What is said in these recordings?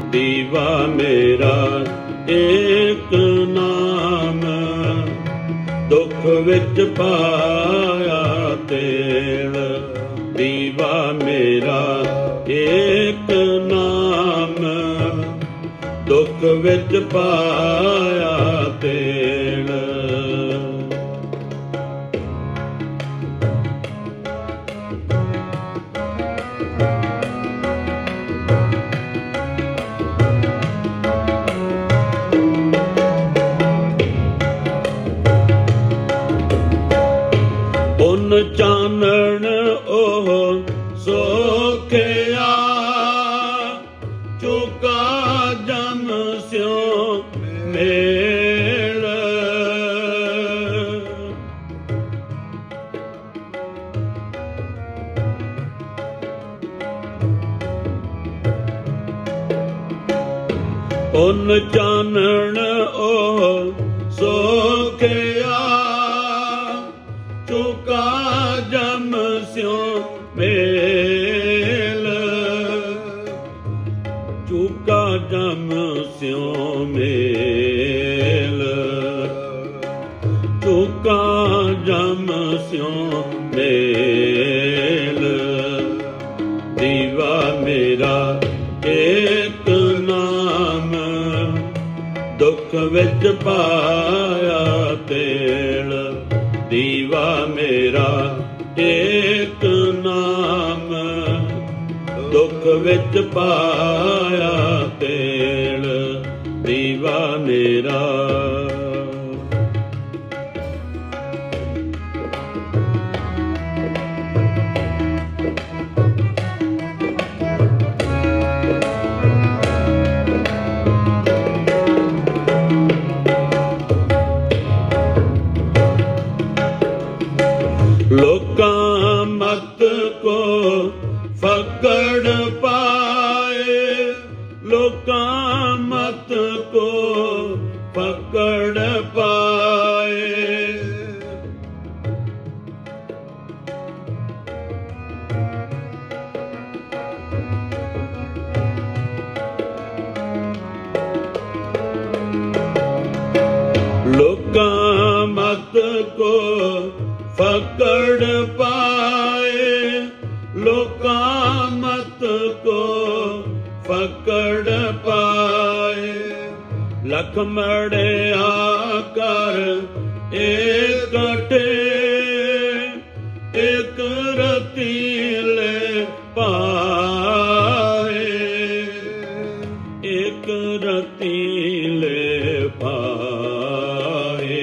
ਦੀਵਾ ਮੇਰਾ ਏਕ ਨਾਮ, ਦੁੱਖ ਵਿੱਚ ਪਾਇਆ ਤੇਲ। ਦੀਵਾ ਮੇਰਾ ਏਕ ਨਾਮ, ਦੁੱਖ ਵਿੱਚ ਪਾਇਆ ਤੇਲ। ਪੁੰਨ ਚਾਨਣ ਉਹ ਸੋਖਿਆ, ਚੁਕਾ ਜਮ ਸਿਉ ਮੇਲ। ਪੁੰਨ ਚਾਨਣ ਉਹ ਸੋਖਿਆ, ਚੁਕਾ ਜਮ ਸਿਉ ਮੇਲ। ਚੁਕਾ ਜਮ ਸਿਉ ਮੇਲ, ਚੁਕਾ ਜਮ ਸਿਉ ਮੇਲ। ਦੀਵਾ ਮੇਰਾ ਏਕ ਨਾਮ, ਦੁੱਖ ਵਿੱਚ ਪਾਇਆ ਤੇਲ। ਦੀਵਾ ਮੇਰਾ ਏਕ ਨਾਮ, ਦੁੱਖ ਵਿੱਚ ਪਾਇਆ ਤੇਲ। ਦੀਵਾ ਮੇਰਾ ਲੋਕਾਂ ਮਤ ਕੋ ਫਕੜ ਪਾਏ, ਲੋਕਾਂ ਮਤ ਕੋ ਫਕੜ ਪਾਏ। ਲੋਕਾਂ ਮਤ ਕੋ ਫਕੜ ਪਾਏ, ਲੋਕਾਂ ਮਤ ਕੋ ਫਕੜ ਪਾਏ। ਲਖ ਮੜਿਆ ਕਰ ਇਕੱਠੇ, ਇਕ ਰਤੀਲੇ ਪਾਏ, ਇਕ ਰਤੀਲੇ ਪਾਏ,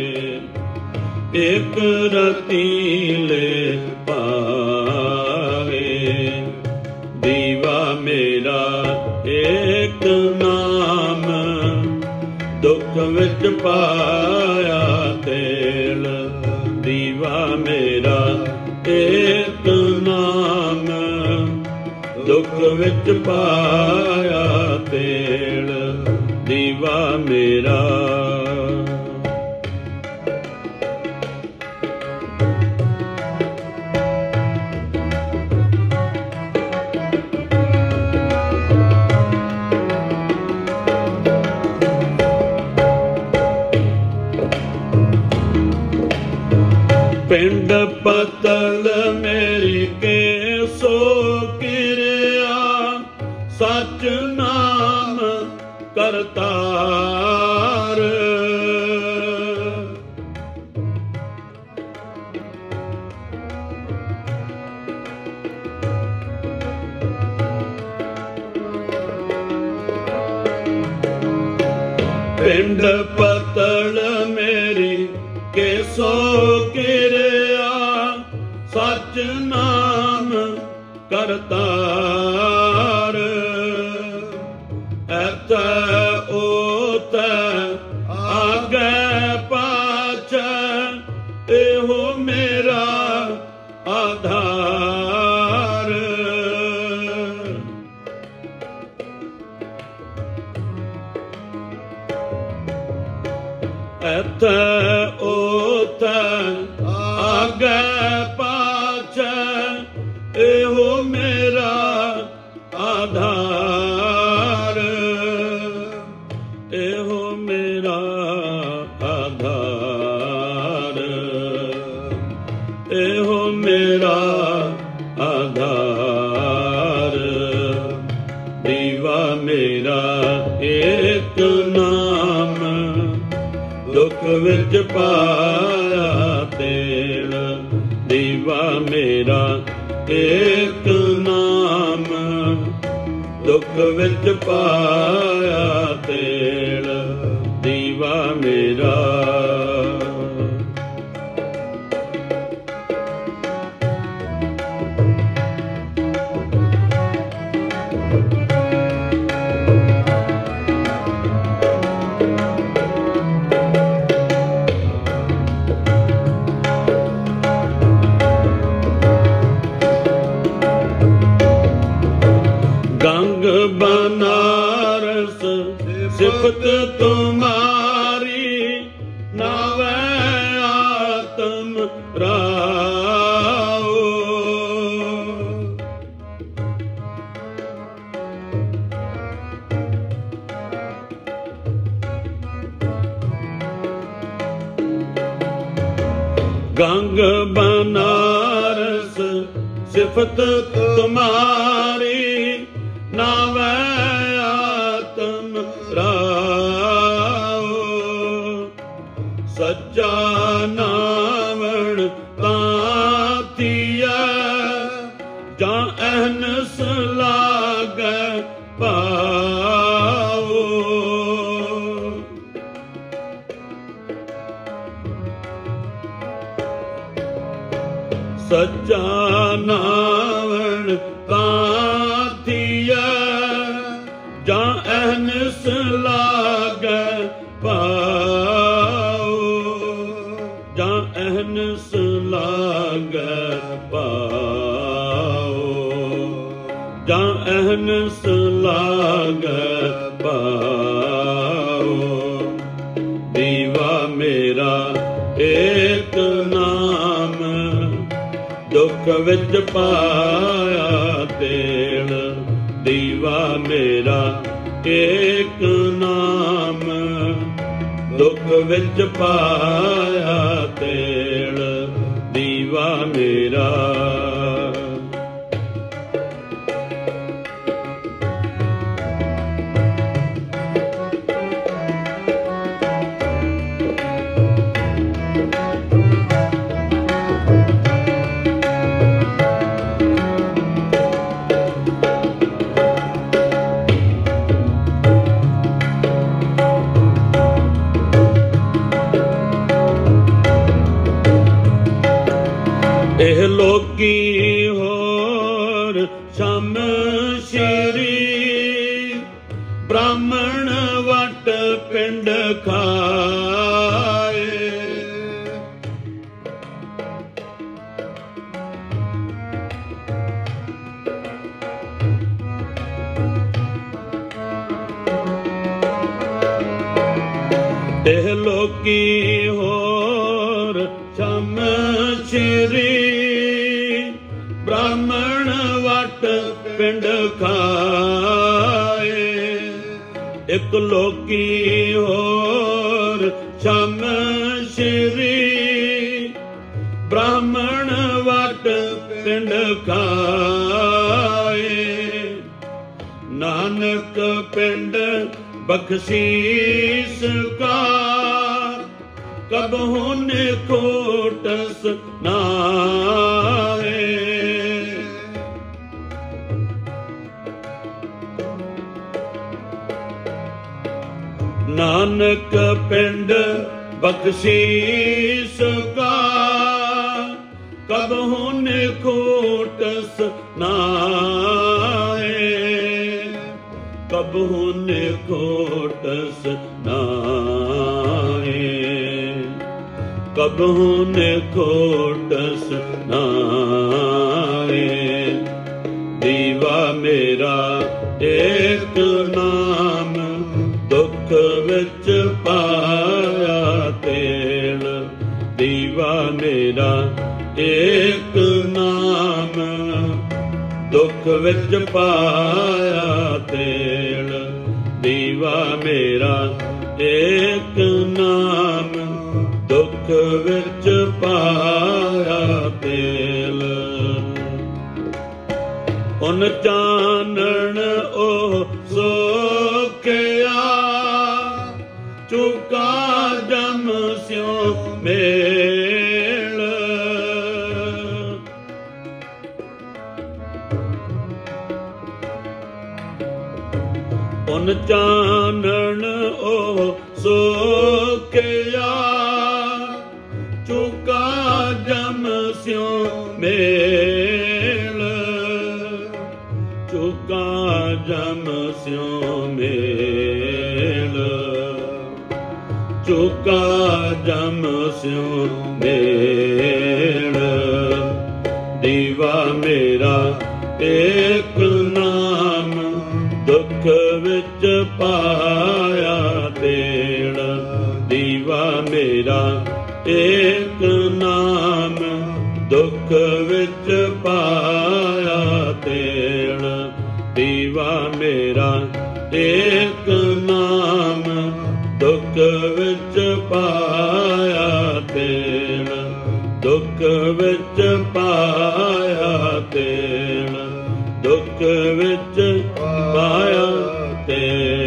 ਇਕ ਰਤੀਲੇ ਪਾਏ। ਦੀਵਾ ਮੇਰਾ ਏਕ ਨਾਮ, ਦੁੱਖ ਵਿੱਚ ਪਾਇਆ ਤੇਲ। ਦੀਵਾ ਮੇਰਾ ਏਕ ਨਾਮ, ਦੁੱਖ ਵਿੱਚ ਪਾਇਆ ਤੇਲ। ਦੀਵਾ ਮੇਰਾ ਪਿੰਡ ਪਤਲ ਮੇਰੀ ਕੇ ਸੋ ਕਿਰਿਆ, ਸਚ ਨਾਮ ਕਰਤਾਰ। ਪਿੰਡ ਪਤਲ ਮੇਰੀ ਕੇ ਸੋ ਕਿਰਿਆ, ਸਚ ਨਾਮ ਕਰਤਾਰ। ਐਤੈ ਓਤੈ ਆਗੈ ਪਾਛੈ, ਇਹੋ ਮੇਰਾ ਆਧਾਰ। ਐਤੈ ਓਤੈ ਆਗੈ ਪਾਛੈ, ਇਹੋ ਮੇਰਾ ਆਧਾਰ। ਮੇਰਾ ਆਧਾਰ। ਦੀਵਾ ਮੇਰਾ ਏਕ ਨਾਮ, ਦੁੱਖ ਵਿੱਚ ਪਾਇਆ ਤੇਲ। ਦੀਵਾ ਮੇਰਾ ਏਕ ਨਾਮ, ਦੁੱਖ ਵਿੱਚ ਪਾਇਆ ਤੇਲ। ਦੀਵਾ ਮੇਰਾ गंग बनारस सिफत तुम्हारी, नावे आत्म राव। गंग बनारस सिफत तुम्हारी, नावे आत्म राव। सच्चा नावण ताथिया, जा अहनस लागे पाओ। सच्चा नावण ताथिया, जा अहनस लागे पाओ। जा अहनस लागे पाओ। जा अहनस लागे पाओ। दीवा मेरा एक नाम, दुख विच पाया तेल। दीवा मेरा एक नाम, दुख विच पाया तेल। दीवा मेरा ਇਹ ਲੋਕੀ ਹੋਰ ਸ਼ਮਸ਼ੀਰੀ, ਬ੍ਰਾਹਮਣ ਵਟ ਪਿੰਡ ਖਾਏ। ਇਹ ਲੋਕੀ ਹੋਰ ਸ਼ਮਸ਼ੀਰੀ, ब्राह्मण वट पिंड खाए। एक लोकी होर शमशरी, ब्राह्मण वट पिंड खाए। नानक पिंड बख्शीस का, कबहू निकोटस नाहे। नानक पिंड बख्शीस का, कबहू निकोटस नाहे। कबहू निकोटस नाहे। कबहू निकोटस नाहे। दीवा मेरा एक नाम, दुख विच पाया तेल। दीवा मेरा एक नाम, दुख विच पाया तेल। दीवा मेरा एक नाम, दुख विच पाया तेल। ਪੁਨ ਚਾਨਣ ਉਹ ਸੋਖਿਆ, ਚੁਕਾ ਜਮ ਸਿਉ ਮੇਲ। ਪੁਨ ਚਾਨਣ ਉਹ ਸੋਖਿਆ, ਚੁਕਾ ਜਮ ਸਿਉ ਮੇਲ। ਚੁਕਾ ਜਮ ਸਿਉ ਮੇਲ। ਚੁਕਾ ਜਮ ਸਿਉ ਮੇਲ। ਦੀਵਾ ਮੇਰਾ ਏਕ ਨਾਮ, ਦੁੱਖ ਵਿੱਚ ਪਾਇਆ ਤੇਲ। ਦੀਵਾ ਮੇਰਾ ਏਕ ਨਾਮ, ਦੁੱਖ ਵਿੱਚ ਪਾਇਆ ਤੇਲ। ਦੀਵਾ ਮੇਰਾ ਏਕ ਨਾਮ, ਦੁੱਖ ਵਿੱਚ ਪਾਇਆ ਤੇਲ। ਦੁੱਖ ਵਿੱਚ ਪਾਇਆ ਤੇਲ। ਦੁੱਖ ਵਿੱਚ ਪਾਇਆ ਤੇਲ।